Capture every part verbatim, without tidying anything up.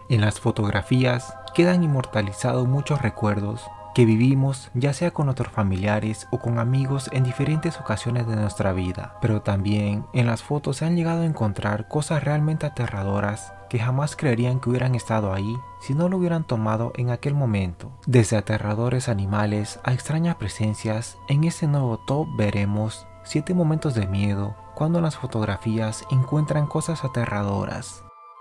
En las fotografías quedan inmortalizados muchos recuerdos que vivimos ya sea con nuestros familiares o con amigos en diferentes ocasiones de nuestra vida, pero también en las fotos se han llegado a encontrar cosas realmente aterradoras que jamás creerían que hubieran estado ahí si no lo hubieran tomado en aquel momento. Desde aterradores animales a extrañas presencias, en este nuevo top veremos siete momentos de miedo cuando en las fotografías encuentran cosas aterradoras.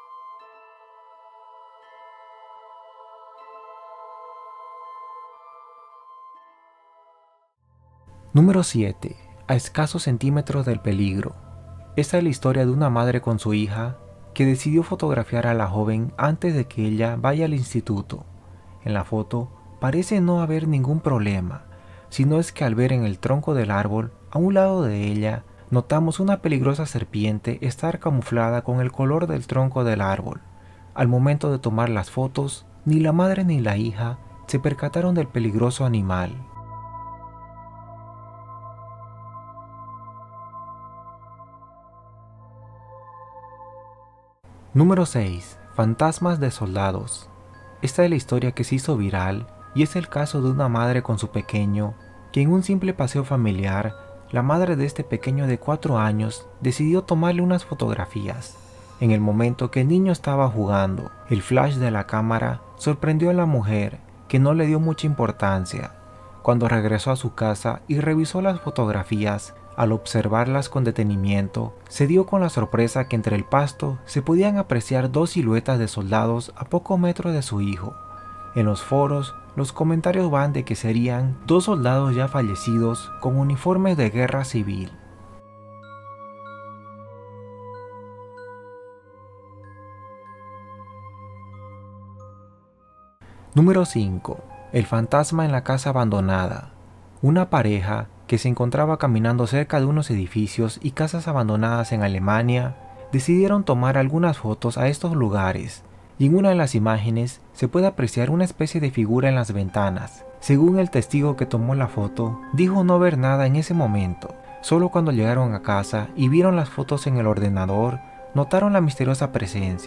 Número siete. A escasos centímetros del peligro. Esta es la historia de una madre con su hija que decidió fotografiar a la joven antes de que ella vaya al instituto. En la foto parece no haber ningún problema, sino es que al ver en el tronco del árbol, a un lado de ella, notamos una peligrosa serpiente estar camuflada con el color del tronco del árbol. Al momento de tomar las fotos, ni la madre ni la hija se percataron del peligroso animal. Número seis. Fantasmas de soldados. Esta es la historia que se hizo viral y es el caso de una madre con su pequeño, que en un simple paseo familiar, la madre de este pequeño de cuatro años decidió tomarle unas fotografías. En el momento que el niño estaba jugando, el flash de la cámara sorprendió a la mujer, que no le dio mucha importancia. Cuando regresó a su casa y revisó las fotografías, al observarlas con detenimiento, se dio con la sorpresa que entre el pasto se podían apreciar dos siluetas de soldados a pocos metros de su hijo. En los foros, los comentarios van de que serían dos soldados ya fallecidos con uniformes de guerra civil. Número cinco. El fantasma en la casa abandonada. Una pareja que se encontraba caminando cerca de unos edificios y casas abandonadas en Alemania, decidieron tomar algunas fotos a estos lugares, y en una de las imágenes se puede apreciar una especie de figura en las ventanas. Según el testigo que tomó la foto, dijo no ver nada en ese momento. Solo cuando llegaron a casa y vieron las fotos en el ordenador, notaron la misteriosa presencia.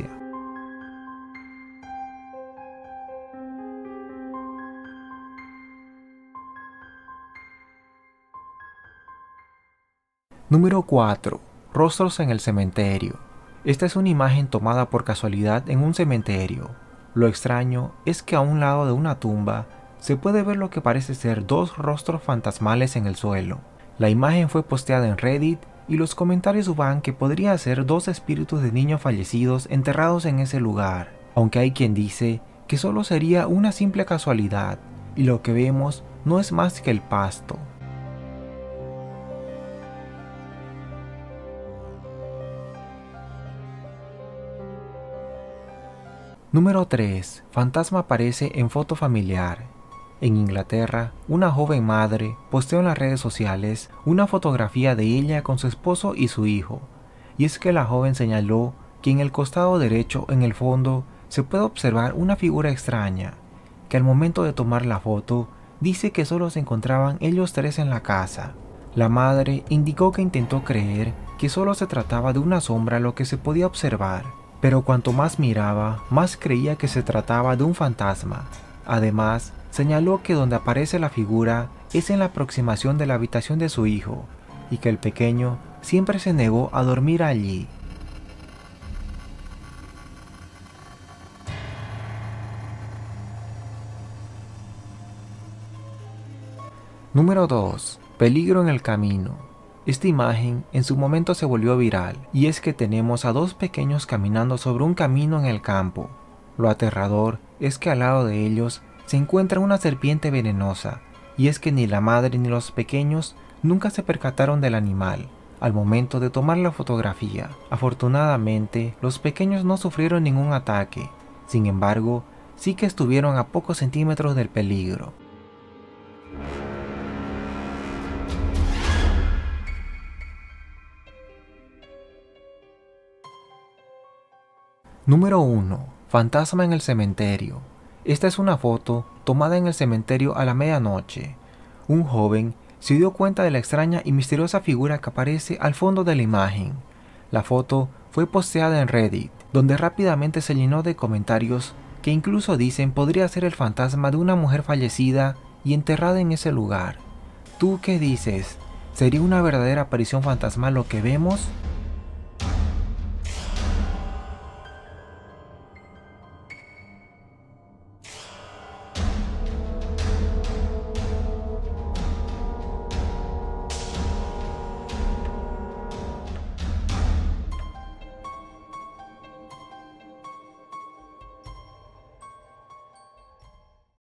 Número cuatro. Rostros en el cementerio. Esta es una imagen tomada por casualidad en un cementerio. Lo extraño es que a un lado de una tumba se puede ver lo que parece ser dos rostros fantasmales en el suelo. La imagen fue posteada en Reddit y los comentarios van que podría ser dos espíritus de niños fallecidos enterrados en ese lugar, aunque hay quien dice que solo sería una simple casualidad y lo que vemos no es más que el pasto. Número tres. Fantasma aparece en foto familiar. En Inglaterra, una joven madre posteó en las redes sociales una fotografía de ella con su esposo y su hijo, y es que la joven señaló que en el costado derecho en el fondo se puede observar una figura extraña, que al momento de tomar la foto dice que solo se encontraban ellos tres en la casa. La madre indicó que intentó creer que solo se trataba de una sombra lo que se podía observar, pero cuanto más miraba, más creía que se trataba de un fantasma. Además, señaló que donde aparece la figura es en la aproximación de la habitación de su hijo, y que el pequeño siempre se negó a dormir allí. Número dos. Peligro en el camino. Esta imagen en su momento se volvió viral, y es que tenemos a dos pequeños caminando sobre un camino en el campo. Lo aterrador es que al lado de ellos se encuentra una serpiente venenosa, y es que ni la madre ni los pequeños nunca se percataron del animal al momento de tomar la fotografía. Afortunadamente, los pequeños no sufrieron ningún ataque, sin embargo, sí que estuvieron a pocos centímetros del peligro. Número uno. Fantasma en el cementerio. Esta es una foto tomada en el cementerio a la medianoche. Un joven se dio cuenta de la extraña y misteriosa figura que aparece al fondo de la imagen. La foto fue posteada en Reddit donde rápidamente se llenó de comentarios que incluso dicen podría ser el fantasma de una mujer fallecida y enterrada en ese lugar. ¿Tú qué dices? ¿Sería una verdadera aparición fantasmal lo que vemos?